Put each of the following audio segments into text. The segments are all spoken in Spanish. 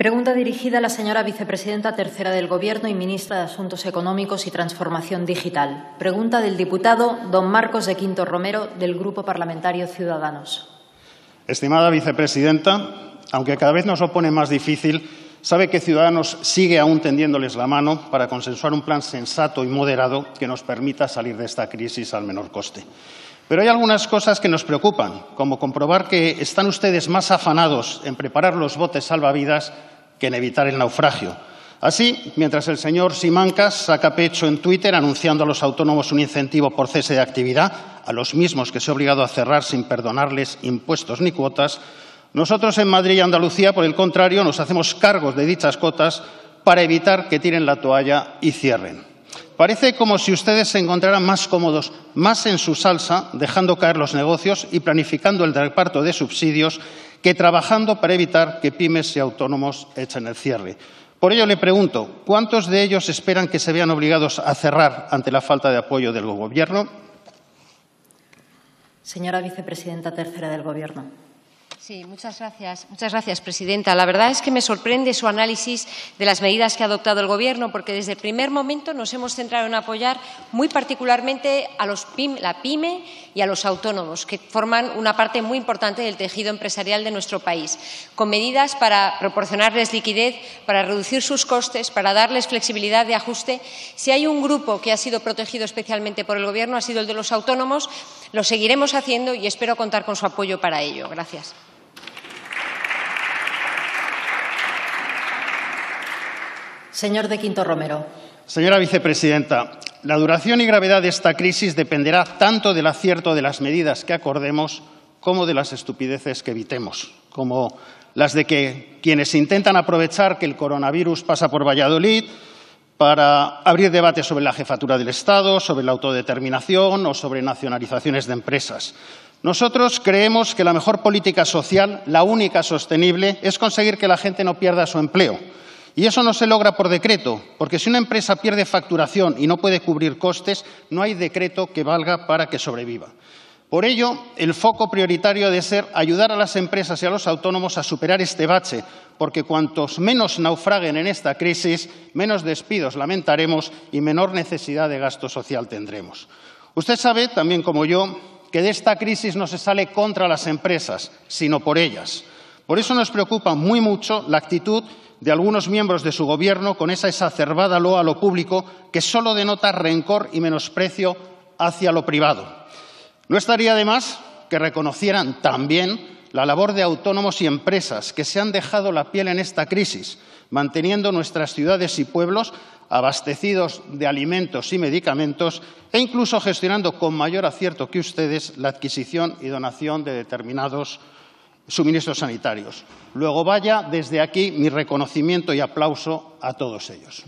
Pregunta dirigida a la señora vicepresidenta tercera del Gobierno y ministra de Asuntos Económicos y Transformación Digital. Pregunta del diputado don Marcos de Quinto Romero, del Grupo Parlamentario Ciudadanos. Estimada vicepresidenta, aunque cada vez nos lo pone más difícil, sabe que Ciudadanos sigue aún tendiéndoles la mano para consensuar un plan sensato y moderado que nos permita salir de esta crisis al menor coste. Pero hay algunas cosas que nos preocupan, como comprobar que están ustedes más afanados en preparar los botes salvavidas que en evitar el naufragio. Así, mientras el señor Simancas saca pecho en Twitter anunciando a los autónomos un incentivo por cese de actividad, a los mismos que se ha obligado a cerrar sin perdonarles impuestos ni cuotas, nosotros en Madrid y Andalucía, por el contrario, nos hacemos cargos de dichas cuotas para evitar que tiren la toalla y cierren. Parece como si ustedes se encontraran más cómodos, más en su salsa, dejando caer los negocios y planificando el reparto de subsidios que trabajando para evitar que pymes y autónomos echen el cierre. Por ello le pregunto, ¿cuántos de ellos esperan que se vean obligados a cerrar ante la falta de apoyo del Gobierno? Señora vicepresidenta tercera del Gobierno. Sí, muchas gracias, presidenta. La verdad es que me sorprende su análisis de las medidas que ha adoptado el Gobierno, porque desde el primer momento nos hemos centrado en apoyar muy particularmente a la pyme y a los autónomos, que forman una parte muy importante del tejido empresarial de nuestro país, con medidas para proporcionarles liquidez, para reducir sus costes, para darles flexibilidad de ajuste. Si hay un grupo que ha sido protegido especialmente por el Gobierno, ha sido el de los autónomos. Lo seguiremos haciendo y espero contar con su apoyo para ello. Gracias. Señor de Quinto Romero. Señora vicepresidenta, la duración y gravedad de esta crisis dependerá tanto del acierto de las medidas que acordemos como de las estupideces que evitemos, como las de que quienes intentan aprovechar que el coronavirus pasa por Valladolid para abrir debates sobre la jefatura del Estado, sobre la autodeterminación o sobre nacionalizaciones de empresas. Nosotros creemos que la mejor política social, la única sostenible, es conseguir que la gente no pierda su empleo. Y eso no se logra por decreto, porque si una empresa pierde facturación y no puede cubrir costes, no hay decreto que valga para que sobreviva. Por ello, el foco prioritario debe ser ayudar a las empresas y a los autónomos a superar este bache, porque cuantos menos naufraguen en esta crisis, menos despidos lamentaremos y menor necesidad de gasto social tendremos. Usted sabe, también como yo, que de esta crisis no se sale contra las empresas, sino por ellas. Por eso nos preocupa muy mucho la actitud de algunos miembros de su Gobierno con esa exacerbada loa a lo público que solo denota rencor y menosprecio hacia lo privado. No estaría de más que reconocieran también la labor de autónomos y empresas que se han dejado la piel en esta crisis, manteniendo nuestras ciudades y pueblos abastecidos de alimentos y medicamentos e incluso gestionando con mayor acierto que ustedes la adquisición y donación de determinados suministros sanitarios. Luego vaya desde aquí mi reconocimiento y aplauso a todos ellos.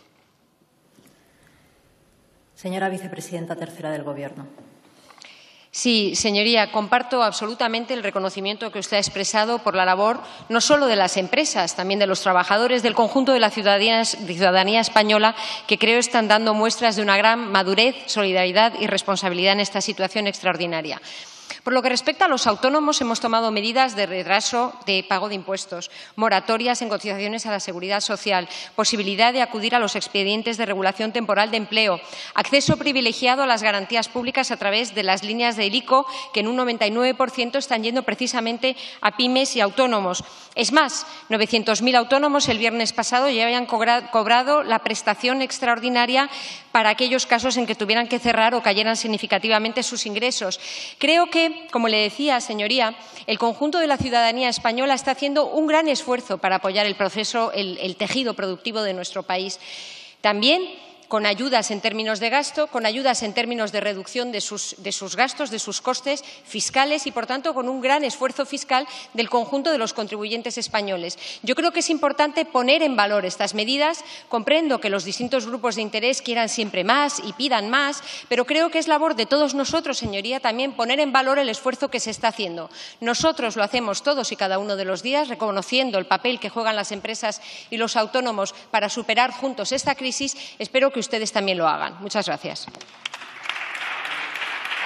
Señora vicepresidenta tercera del Gobierno. Sí, señoría, comparto absolutamente el reconocimiento que usted ha expresado por la labor no solo de las empresas, también de los trabajadores, del conjunto de la ciudadanía española, que creo están dando muestras de una gran madurez, solidaridad y responsabilidad en esta situación extraordinaria. Por lo que respecta a los autónomos, hemos tomado medidas de retraso de pago de impuestos, moratorias en cotizaciones a la Seguridad Social, posibilidad de acudir a los expedientes de regulación temporal de empleo, acceso privilegiado a las garantías públicas a través de las líneas del ICO, que en un 99% están yendo precisamente a pymes y autónomos. Es más, 900.000 autónomos el viernes pasado ya habían cobrado la prestación extraordinaria para aquellos casos en que tuvieran que cerrar o cayeran significativamente sus ingresos. Creo que, como le decía, señoría, el conjunto de la ciudadanía española está haciendo un gran esfuerzo para apoyar el proceso, el tejido productivo de nuestro país. También con ayudas en términos de gasto, con ayudas en términos de reducción de sus gastos, de sus costes fiscales y, por tanto, con un gran esfuerzo fiscal del conjunto de los contribuyentes españoles. Yo creo que es importante poner en valor estas medidas. Comprendo que los distintos grupos de interés quieran siempre más y pidan más, pero creo que es labor de todos nosotros, señoría, también poner en valor el esfuerzo que se está haciendo. Nosotros lo hacemos todos y cada uno de los días, reconociendo el papel que juegan las empresas y los autónomos para superar juntos esta crisis. Espero que ustedes también lo hagan. Muchas gracias.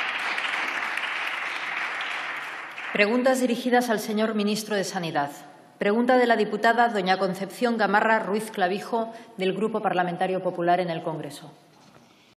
Preguntas dirigidas al señor ministro de Sanidad. Pregunta de la diputada doña Concepción Gamarra Ruiz Clavijo, del Grupo Parlamentario Popular en el Congreso.